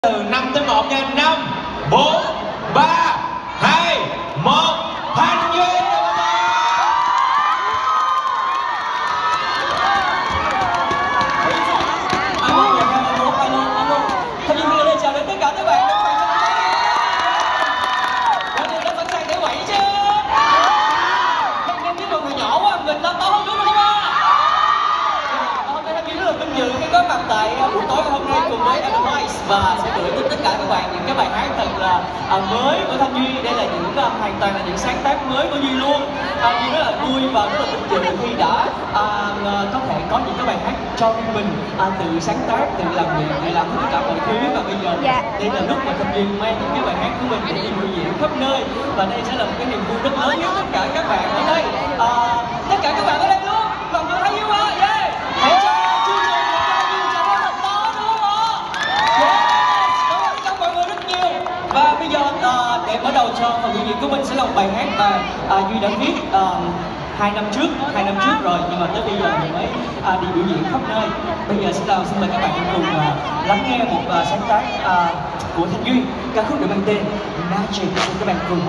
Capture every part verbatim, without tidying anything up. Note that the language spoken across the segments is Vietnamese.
Từ năm tới một nha. Năm, bốn, ba, hai, một. Thanh Duyên. Alo, alo, alo, alo. Thanh Duyên ở đây chào đến tất cả các bạn. Mọi người đã sẵn sàng để quẩy chưa? Em biết mọi người nhỏ quá, mình to to hơn đúng không ạ? Hôm nay Thanh Duyên rất là vinh dự khi có mặt tại buổi tối ngày hôm nay cùng với Advice và sẽ gửi đến tất cả các bạn những cái bài hát thật là à, mới của Thanh Duy. Đây là những à, hoàn toàn là những sáng tác mới của Duy luôn. À, Duy rất là vui và rất là vinh dự khi đã à, có thể có những cái bài hát cho riêng mình, à, tự sáng tác, tự làm nhạc, tự làm tất cả mọi thứ. Và bây giờ dạ. đây là lúc mà Thanh Duy mang những cái bài hát của mình để đi biểu diễn khắp nơi, và đây sẽ là một cái niềm vui rất lớn với tất cả các bạn ở đây, à, tất cả các bạn ở đây luôn. Mọi người thấy yêu quá, yeah. Hãy cho chương trình một tràng nhiều tràng pháo thật to đúng không ạ? Yes, cảm ơn các mọi người rất nhiều. Và bây giờ uh, để mở đầu cho phần biểu diễn của mình sẽ là một bài hát mà uh, Duy đã viết uh, hai năm trước, hai năm trước rồi, nhưng mà tới bây giờ thì mới uh, đi biểu diễn khắp nơi. Bây giờ sẽ là xin mời các bạn cùng uh, lắng nghe một uh, sáng tác uh, của Thanh Duy, ca khúc được mang tên Magic. Xin các bạn cùng.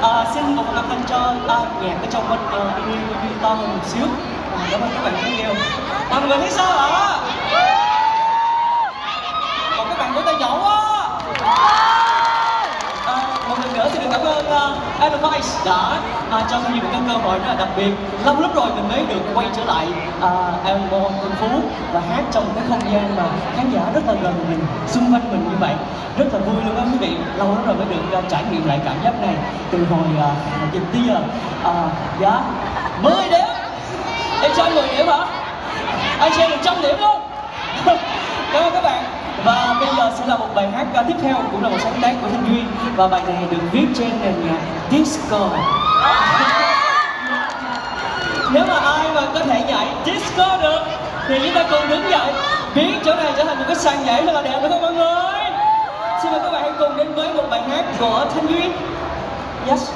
À, xin một âm thanh cho à, nhạc ở trong bên uh, to hơn một xíu. À, cảm ơn các bạn rất nhiều. À, mọi người thấy sao ạ? Còn các bạn của tay nhỏ quá. À, một lần nữa thì được cảm ơn uh, Advice đã uh, cho tôi một cái cơ hội rất là đặc biệt. Lâu lắm rồi mình mới được quay trở lại uh, Elmore Tân Phú và hát trong một cái không gian mà khán giả rất là gần mình, xung quanh mình như vậy. Rất là vui luôn đó quý vị. Lâu lắm rồi mới được uh, trải nghiệm lại cảm giác này từ hồi uh, dịch tia. Uh, dạ mười điểm. Em cho mười điểm hả? Anh xem một trăm điểm luôn. Cảm ơn các bạn. Và bây giờ sẽ là một bài hát tiếp theo, cũng là một sáng tác của Thanh Duy. Và bài này được viết trên nền nhạc disco. Nếu mà ai mà có thể nhảy disco được thì chúng ta cùng đứng dậy, biến chỗ này trở thành một cái sàn nhảy thật là đẹp, được không mọi người? Xin mời các bạn hãy cùng đến với một bài hát của Thanh Duy. Yes.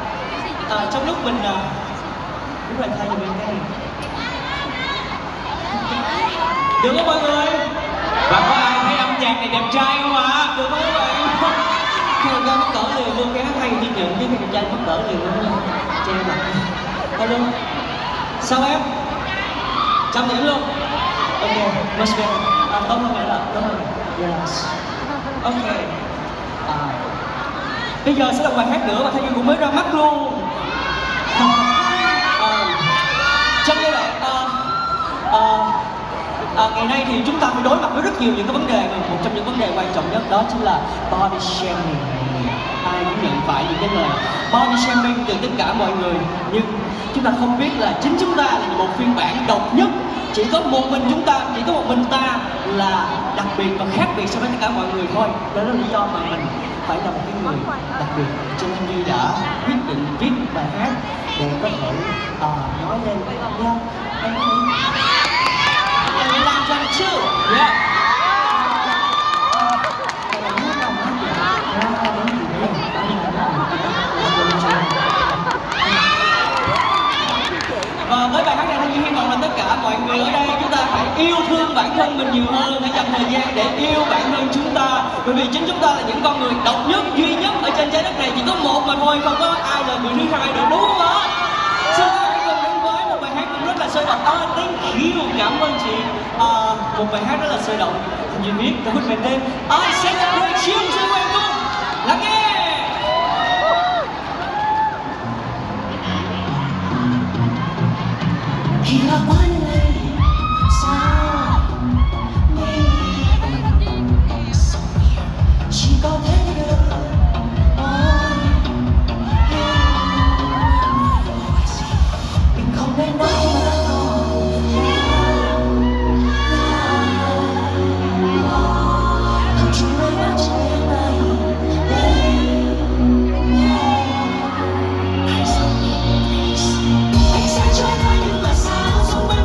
mình đúng rồi thay cho mình cái này. Được không mọi người? Và có ai thấy âm nhạc này đẹp trai không ạ? Được không các bạn? Khi người ta mắc cỡ liền luôn, cái hát hay thì nhận chứ khi người ta mắc cỡ liền luôn. Che mặt. Hello. Sao em? Trăm điểm luôn. Ok, much better. À, tốt hơn vậy là tốt hơn. Yes. Ok. À, bây giờ sẽ là bài hát nữa mà Thanh Duy cũng mới ra mắt luôn. À, trong giai đoạn à, à, à, ngày nay thì chúng ta phải đối mặt với rất nhiều những cái vấn đề, mà một trong những vấn đề quan trọng nhất đó chính là body shaming. Ai cũng nhận phải những cái lời body shaming từ tất cả mọi người, nhưng chúng ta không biết là chính chúng ta là một phiên bản độc nhất, chỉ có một mình chúng ta, chỉ có một mình ta là đặc biệt và khác biệt so với tất cả mọi người thôi. Đó là lý do mà mình phải là một cái người đặc biệt, cho nên Duy đã quyết định viết bài hát để có thể uh, nói lên nha. Em có thể em làm cho chứ. Yeah. Và với bài hát này Thanh Duy hy vọng là tất cả mọi người ở đây chúng ta hãy yêu thương bản thân mình nhiều hơn, hãy dành thời gian để yêu bản thân chúng ta, bởi vì chính chúng ta là những con người độc nhất, duy nhất ở trên trái đất này, chỉ có một mà thôi, không có ai là người thứ hai được, đúng không ạ? Xin hãy cùng đến với một bài hát cũng rất là sôi động. À, thank you, cảm ơn chị. À, một bài hát rất là sôi động, Thanh Duy viết có mình tên I Celebrate You. Xin mời cùng lắng nghe. Khi là quan lệ sao mi chỉ có thế được ôi mình không nên nói mà không chỉ mới bắt trên này tại sao anh sẽ trôi qua những mà sao xung quanh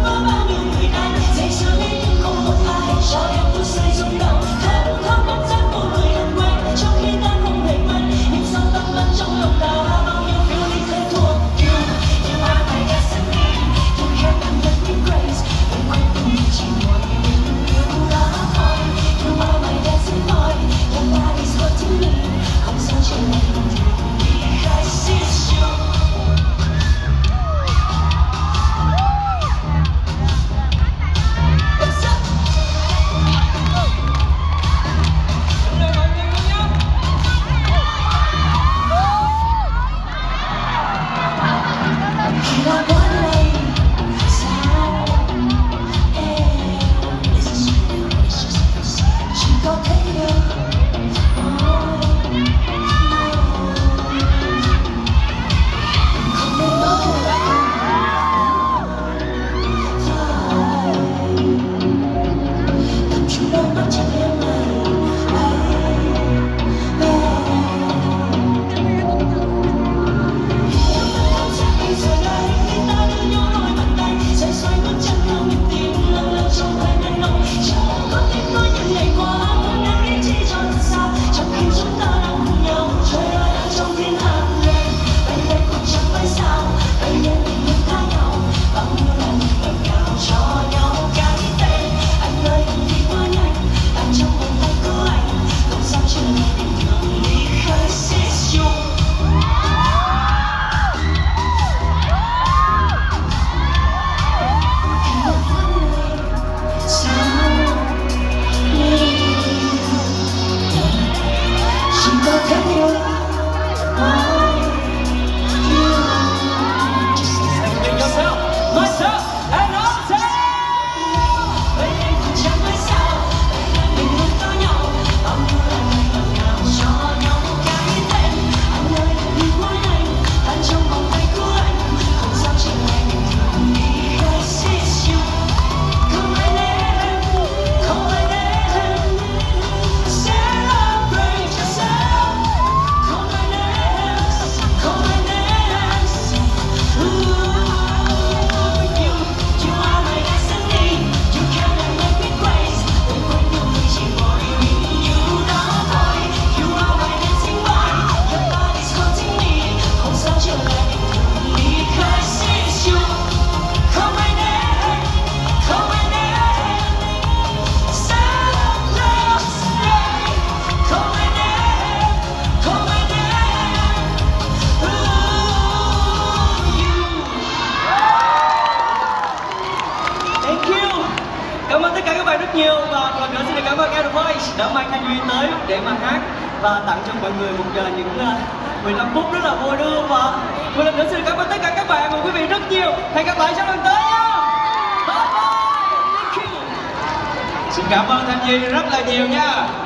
nhiều và một lần nữa xin được cảm ơn The Voice đã mang Thanh Duy tới để mà hát và tặng cho mọi người một uh, những uh, mười lăm phút rất là vui đưa và một lần nữa xin cảm ơn tất cả các bạn và quý vị rất nhiều. Hẹn gặp lại trong lần tới nha. Bye bye. Thank you. Xin cảm ơn Thanh Duy rất là nhiều nha.